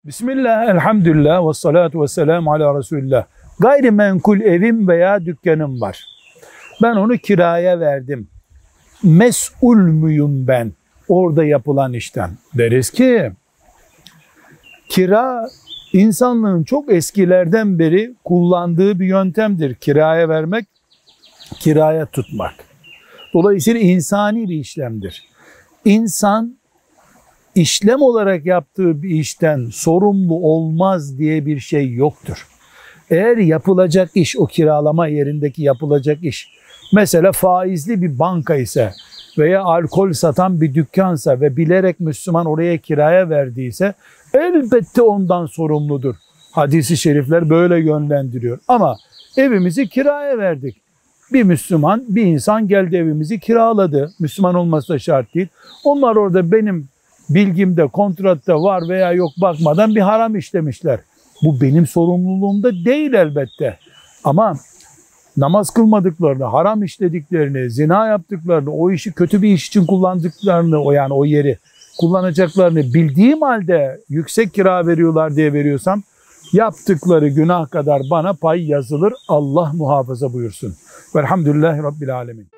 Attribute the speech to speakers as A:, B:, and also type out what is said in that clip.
A: Bismillah, elhamdülillah ve salatu ve selamu ala Resulillah. Gayrimenkul evim veya dükkanım var. Ben onu kiraya verdim. Mes'ul müyüm ben orada yapılan işten? Deriz ki, kira insanlığın çok eskilerden beri kullandığı bir yöntemdir. Kiraya vermek, kiraya tutmak. Dolayısıyla insani bir işlemdir. İnsan, İşlem olarak yaptığı bir işten sorumlu olmaz diye bir şey yoktur. Eğer yapılacak iş, o kiralama yerindeki yapılacak iş, mesela faizli bir banka ise veya alkol satan bir dükkansa ve bilerek Müslüman oraya kiraya verdiyse elbette ondan sorumludur. Hadis-i şerifler böyle yönlendiriyor. Ama evimizi kiraya verdik. Bir Müslüman, bir insan geldi evimizi kiraladı. Müslüman olması da şart değil. Onlar orada benim bilgimde, kontratta var veya yok bakmadan bir haram işlemişler. Bu benim sorumluluğumda değil elbette. Ama namaz kılmadıklarını, haram işlediklerini, zina yaptıklarını, o işi kötü bir iş için kullandıklarını, o yeri kullanacaklarını bildiğim halde yüksek kira veriyorlar diye veriyorsam, yaptıkları günah kadar bana pay yazılır. Allah muhafaza buyursun. Velhamdülillahi Rabbil Alemin.